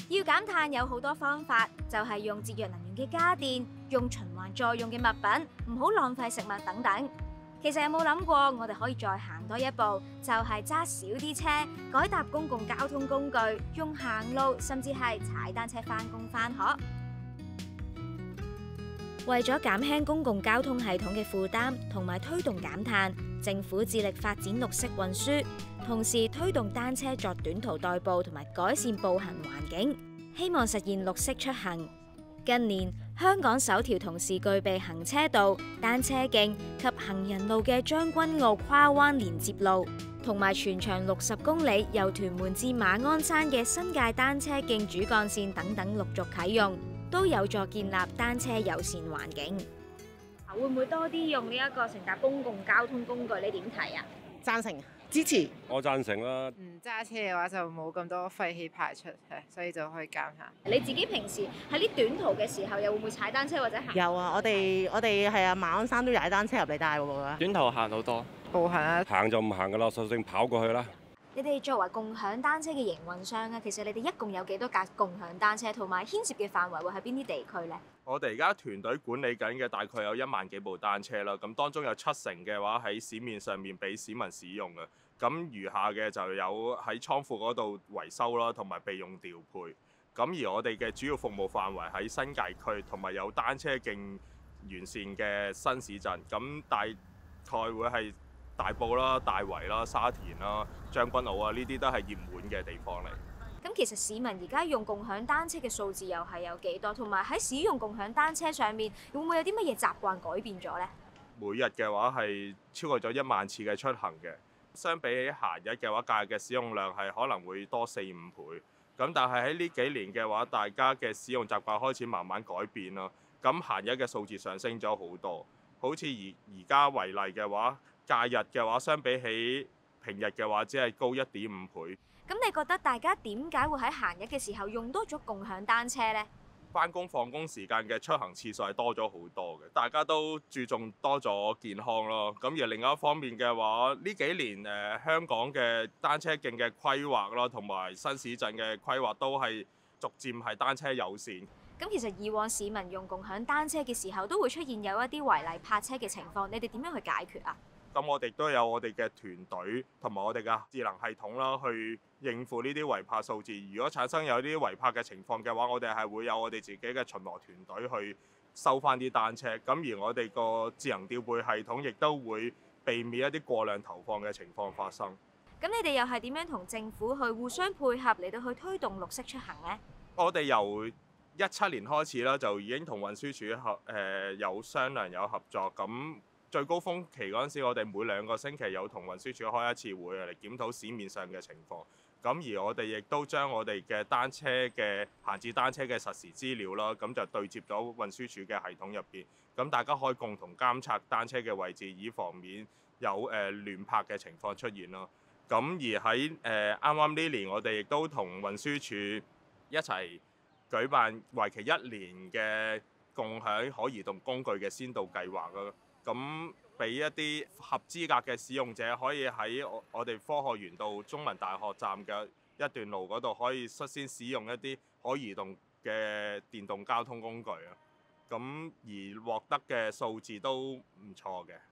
要減碳有好多方法，就係用節約能源嘅家電，用循環再用嘅物品，唔好浪費食物等等。其實有冇諗過，我哋可以再行多一步，就係揸少啲車，改搭公共交通工具，用行路甚至係踩單車返工返學。為咗減輕公共交通系統嘅負擔，同埋推動減碳，政府致力發展綠色運輸，同時推動單車作短途代步，同埋改善步行環境，希望實現綠色出行。近年，香港首條同時具備行車道、單車徑及行人路嘅將軍澳跨灣連接路，同埋全長60公里由屯門至馬鞍山嘅新界單車徑主幹線等等陸續啟用，都有助建立單車友善環境。會唔會多啲用呢一個乘搭公共交通工具？你點睇啊？ 贊成，支持。 我贊成啦。 揸車嘅話就冇咁多廢氣排出，所以就可以減下。 你自己平時喺啲短途嘅時候，又會唔會踩單車或者行？ 有啊，我哋係啊，馬鞍山都踩單車入嚟帶喎。 短途行好多， 步行啊， 行就唔行噶啦，索性跑過去啦。 你哋作為共享單車嘅營運商啊，其實你哋一共有幾多架共享單車，同埋牽涉嘅範圍會喺邊啲地區呢？ 我哋而家團隊管理緊嘅大概有1萬幾部單車啦，咁當中有70%嘅話喺市面上面俾市民使用嘅，咁餘下嘅就有喺倉庫嗰度維修啦，同埋備用調配。咁而我哋嘅主要服務範圍喺新界區，同埋有單車徑完善嘅新市鎮，咁大概會係大埔啦、大圍啦、沙田啦、將軍澳啊，呢啲都係熱門嘅地方嚟。 咁其實市民而家用共享單車嘅數字又係有幾多？同埋喺使用共享單車上面，會唔會有啲乜嘢習慣改變咗呢？ 每日嘅話係超過咗1萬次嘅出行嘅，相比起閒日嘅話，假日嘅使用量係可能會多4-5倍。咁但係喺呢幾年嘅話，大家嘅使用習慣開始慢慢改變啦。咁閒日嘅數字上升咗好多，好似而家為例嘅話，假日嘅話相比起平日嘅話，只係高1.5倍。 咁你覺得大家點解會喺閒日嘅時候用多咗共享單車呢？ 返工放工時間嘅出行次數係多咗好多嘅，大家都注重多咗健康咯。咁而另外一方面嘅話，呢幾年香港嘅單車徑嘅規劃啦，同埋新市鎮嘅規劃都係逐漸係單車友善。 咁其實以往市民用共享單車嘅時候，都會出現有一啲違例泊車嘅情況，你哋點樣去解決啊？ 咁我哋都有我哋嘅團隊同埋我哋嘅智能系統啦，去應付呢啲違泊數字。如果產生有啲違泊嘅情況嘅話，我哋係會有我哋自己嘅巡邏團隊去收翻啲單車。咁而我哋個智能調配系統亦都會避免一啲過量投放嘅情況發生。 咁你哋又係點樣同政府去互相配合嚟到去推動綠色出行呢？ 我哋由17年開始啦，就已經同運輸署有商量有合作。咁最高峰期嗰陣時，我哋每2個星期有同運輸署開一次會嚟檢討市面上嘅情況。咁而我哋亦都將我哋嘅單車嘅閒置單車嘅實時資料啦，咁就對接咗運輸署嘅系統入邊。咁大家可以共同監察單車嘅位置，以防免有亂泊嘅情況出現咯。咁而喺啱啱呢年，我哋亦都同運輸署一齊舉辦為期1年嘅共享可移動工具嘅先導計劃咯。咁俾一啲合資格嘅使用者可以喺我哋科學園道中文大學站嘅一段路嗰度，可以率先使用一啲可移動嘅電動交通工具啊。咁而獲得嘅數字都唔錯嘅。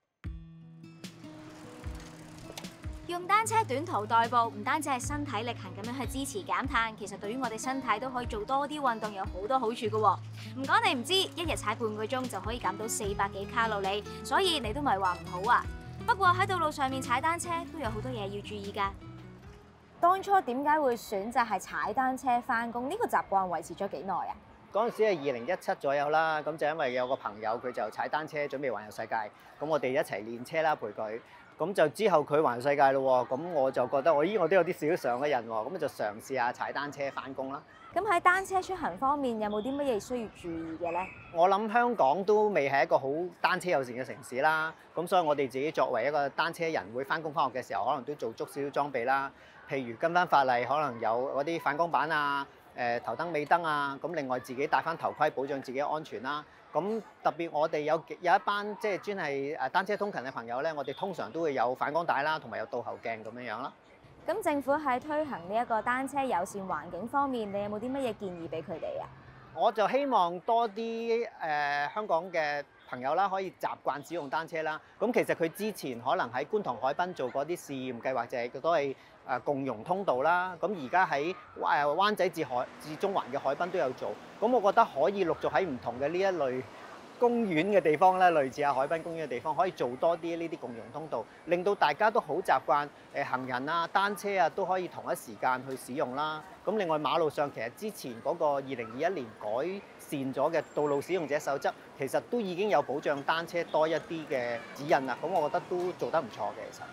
用單車短途代步，唔單止係身體力行咁樣去支持減碳，其實對於我哋身體都可以做多啲運動，有好多好處嘅喎。唔講你唔知，一日踩半個鐘就可以減到400幾卡路里，所以你都咪話唔好啊。不過喺道路上面踩單車都有好多嘢要注意㗎。當初點解會選擇係踩單車返工？呢個習慣維持咗幾耐啊？ 嗰陣時係2017左右啦，咁就因為有個朋友佢就踩單車準備環遊世界，咁我哋一齊練車啦，陪佢。咁就之後佢環世界咯喎，咁我就覺得我都有啲少少上嘅人喎，咁就嘗試下踩單車返工啦。 咁喺單車出行方面有冇啲乜嘢需要注意嘅呢？ 我諗香港都未係一個好單車友善嘅城市啦，咁所以我哋自己作為一個單車人，會返工返學嘅時候，可能都做足少少裝備啦。譬如跟翻法例，可能有嗰啲反光板啊、頭燈尾燈啊，咁另外自己戴翻頭盔，保障自己安全啦。咁特別我哋有一班即係專係單車通勤嘅朋友咧，我哋通常都會有反光帶啦，同埋有倒後鏡咁樣啦。 咁政府喺推行呢一個單車友善環境方面，你有冇啲乜嘢建議俾佢哋啊？ 我就希望多啲香港嘅朋友啦，可以習慣使用單車啦。咁其實佢之前可能喺觀塘海濱做過啲試驗計劃，就係都係共融通道啦。咁而家喺灣仔至中環嘅海濱都有做。咁我覺得可以陸續喺唔同嘅呢一類公園嘅地方咧，類似海濱公園嘅地方，可以做多啲呢啲共融通道，令到大家都好習慣行人啊、單車啊都可以同一時間去使用啦。咁另外馬路上其實之前嗰個2021年改善咗嘅道路使用者守則，其實都已經有保障單車多一啲嘅指引啦。咁我覺得都做得唔錯嘅，其實。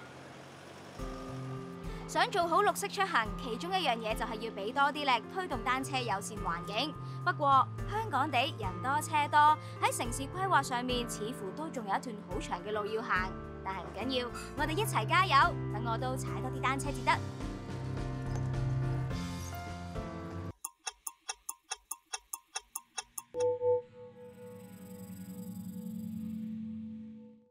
想做好綠色出行，其中一樣嘢就係要俾多啲力推動單車友善環境。不過香港地人多車多，喺城市規劃上面似乎都仲有一段好長嘅路要行。但係唔緊要，我哋一齊加油，等我都踩多啲單車至得。